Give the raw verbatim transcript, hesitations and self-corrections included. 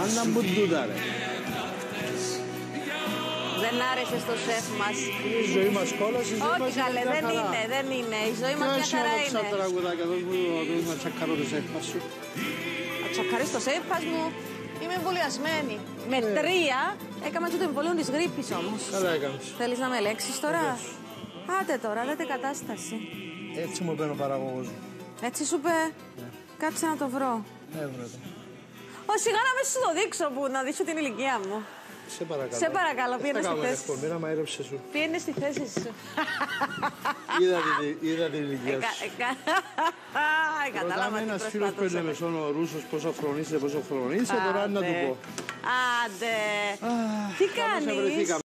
Άννα μου τούτα ρε. Δεν άρεσε στο σεφ μας. Η ζωή μας κόλαση, η ζωή μας Όχι καλέ, δεν είναι, δεν είναι. Η ζωή μας μια χαρά είναι. Ποιο τραγουδάκια, δώσ' μου να τσακαρώ το σεφ μας σου. Να τσακαρείς το σεφ μου. Είμαι εμβολιασμένη. Με τρία έκαμε το εμβολίο της γρίπης όμως. Καλά έκανες. Θέλεις να με ελέγξεις τώρα? Άντε τώρα, δέτε κατάσταση. Έτσι μου παίρνει ο παραγωγός μου. Έτσι σου είπε. Κάτσε να το βρω. Έβρε το. Ω, σιγά να με σου το δείξω που να δείξω την ηλικία μου. Σε παρακαλώ. Σε παρακαλώ, πήγαινε στη θέση σου. Μοίρα μαΐρεψε σου. Πήγαινε στη θέση σου. Είδα την ηλικία σου. Κατάλαβα τι ένας φίλος που είναι μεσόν ο Ρούσος πόσο χρονής είσαι, πόσο χρονής είσαι, τώρα να του πω. Άντε. Τι κάνεις?